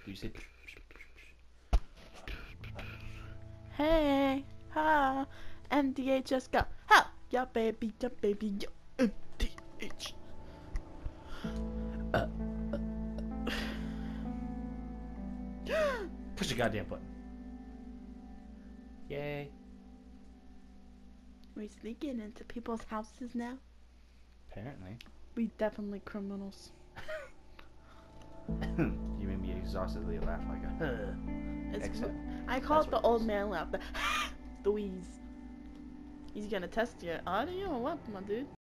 Do you say? Hey, ha, MDHS go. Ha, yeah, baby, yeah, MDH. Push the goddamn button. Yay. We sneaking into people's houses now? Apparently. We definitely criminals. You made me exhaustedly laugh like a. I call That's it the what it old is. man laugh. The wheeze. He's gonna test your audio or what, my dude?